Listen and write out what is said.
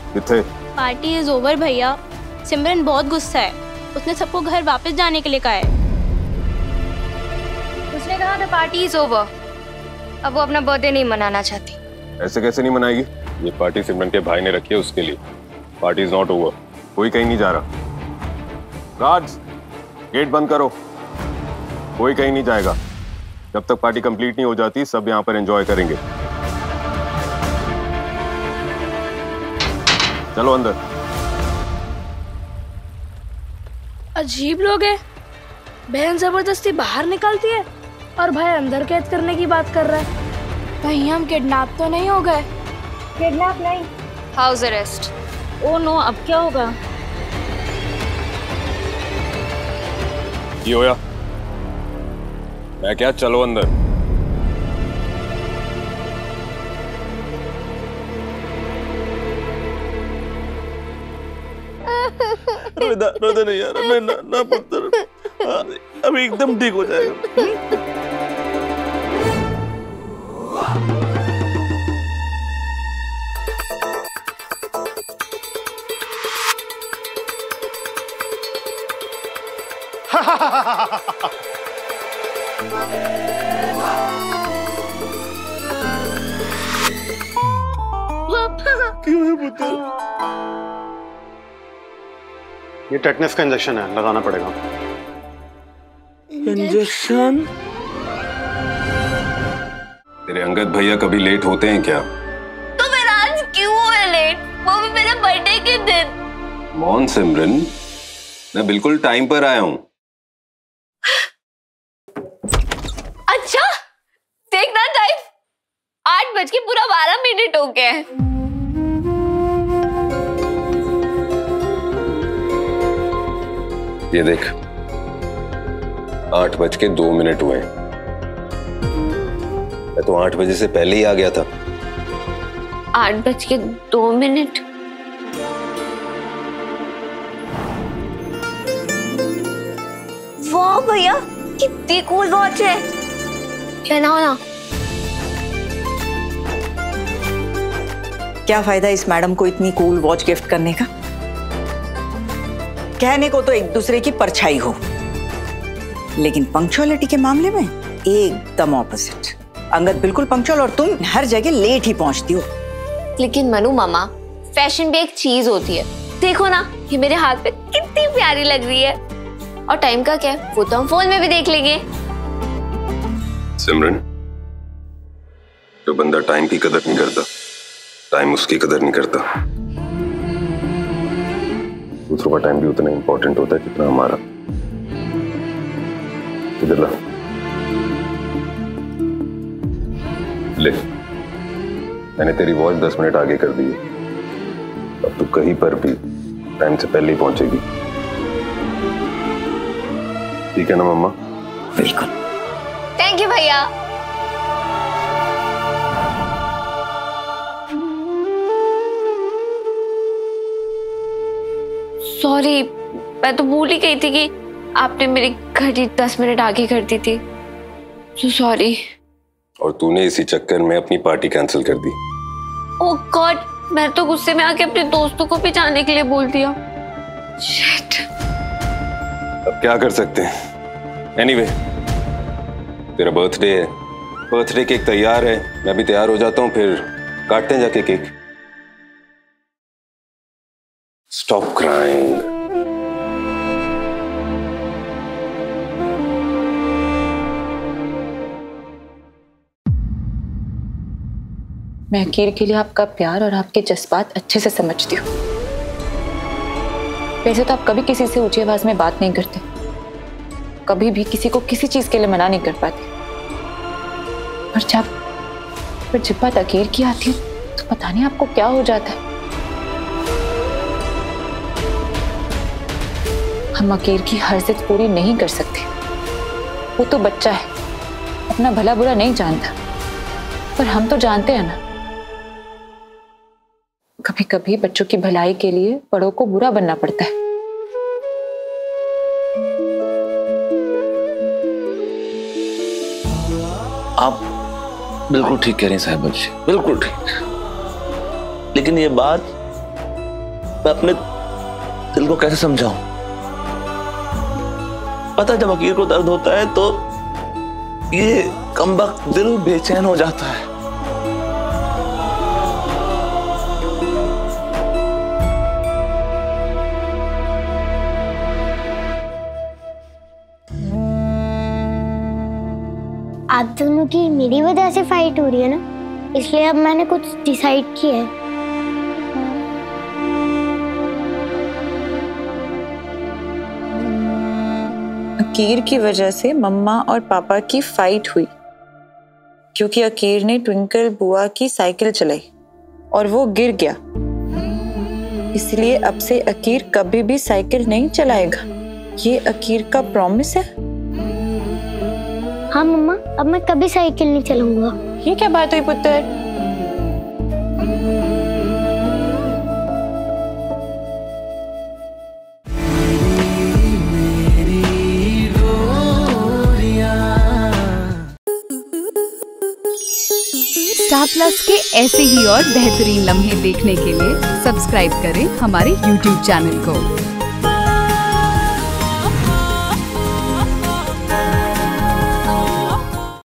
किथे? Party is over भैया। सिमरन बहुत गुस्सा है, उसने सबको घर वापस जाने के लिए कहा है। उसने कहा था पार्टी इज ओवर, अब वो अपना बर्थडे नहीं मनाना चाहती। ऐसे कैसे नहीं मनाएगी? ये पार्टी सिमरन के भाई ने रखी है उसके लिए। Party is not over. कोई कहीं नहीं जा रहा। गार्ड्स, गेट बंद करो। कोई कहीं नहीं जाएगा। जब तक पार्टी कंप्लीट नहीं हो जाती सब यहाँ पर एंजॉय करेंगे। चलो अंदर। अजीब लोग हैं। बहन जबरदस्ती बाहर निकालती है और भाई अंदर कैद करने की बात कर रहा है। कहीं हम किडनैप तो नहीं हो गए? किडनैप नहीं, हाउस अरेस्ट। ओ नो, अब क्या होगा? ये होया? मैं क्या, चलो अंदर। रोदे नहीं यार, मैं ना पुत्र, अभी एकदम ठीक हो जाएगा। क्यों है पुत्र? ये टेटनस का इंजेक्शन है, लगाना पड़ेगा। इंजेक्शन? तेरे अंगद भैया कभी लेट होते हैं क्या? तो फिर आज क्यों है लेट? वो भी मेरे बर्थडे के दिन। मॉन सिमरन, मैं बिल्कुल टाइम पर आया हूँ। अच्छा, देखना टाइम 8:12 हो गए। ये देख, 8:02 हुए। मैं तो 8 बजे से पहले ही आ गया था। 8:02। वाह भैया, कितनी कूल वॉच है। कहना हो ना। क्या फायदा इस मैडम को इतनी कूल वॉच गिफ्ट करने का? कहने को तो एक दूसरे की परछाई हो, लेकिन पंक्चुअलिटी के मामले में एकदम ऑपोजिट। अंगद बिल्कुल पंक्चुअल और तुम हर जगह लेट ही पहुंचती हो। लेकिन मनु मामा, फैशन भी एक चीज होती है। देखो ना, ये मेरे हाथ पे कितनी प्यारी लग रही है। और टाइम का क्या है, वो तो हम फोन में भी देख लेंगे। सिमरन, जो बंदा टाइम की कदर नहीं करता, टाइम उसकी कदर नहीं करता। दूसरों का टाइम भी उतना इंपॉर्टेंट होता है जितना हमारा। इधर ला, ले। मैंने तेरी वॉच 10 मिनट आगे कर दी है। अब तू कहीं पर भी टाइम से पहले ही पहुंचेगी। ठीक है ना मम्मा? बिल्कुल। थैंक यू भैया। सॉरी, मैं तो भूल ही गई थी कि आपने मेरी घड़ी 10 मिनट आगे कर दी थी। So sorry. और तूने इसी चक्कर में अपनी पार्टी कैंसिल कर दी। ओह गॉड, मैं तो गुस्से में आके अपने दोस्तों को भी जाने के लिए बोल दिया। शिट। अब क्या कर सकते हैं? एनीवे, तेरा बर्थडे है, बर्थडे केक तैयार है, मैं भी तैयार हो जाता हूँ, फिर काटते हैं जाके केक। Stop crying. मैं अकीर के लिए आपका प्यार और आपके जज्बात अच्छे से समझती हूँ। वैसे तो आप कभी किसी से ऊंची आवाज में बात नहीं करते, कभी भी किसी को किसी चीज के लिए मना नहीं कर पाते, पर जब बात अकीर की आती है तो पता नहीं आपको क्या हो जाता है। हम अकीर की हर जिद पूरी नहीं कर सकते। वो तो बच्चा है, अपना भला बुरा नहीं जानता, पर हम तो जानते हैं ना, कभी कभी बच्चों की भलाई के लिए बड़ों को बुरा बनना पड़ता है। आप बिल्कुल ठीक कह रही हैं साहिबा जी, बिल्कुल ठीक। लेकिन ये बात मैं अपने दिल को कैसे समझाऊं? पता है, जब अकीर को दर्द होता है तो ये कमबख्त दिल बेचैन हो जाता है। आप दोनों की मेरी वजह से फाइट हो रही है ना, इसलिए अब मैंने कुछ डिसाइड किया है। अकीर की वजह से मम्मा और पापा की फाइट हुई क्योंकि अकीर ने ट्विंकल बुआ की साइकिल चलाई और वो गिर गया। इसलिए अब से अकीर कभी भी साइकिल नहीं चलाएगा। ये अकीर का प्रॉमिस है। हाँ मम्मा, अब मैं कभी साइकिल नहीं चलाऊंगा। ये क्या बात हुई पुत्र? स्टार प्लस के ऐसे ही और बेहतरीन लम्हे देखने के लिए सब्सक्राइब करें हमारे YouTube चैनल को।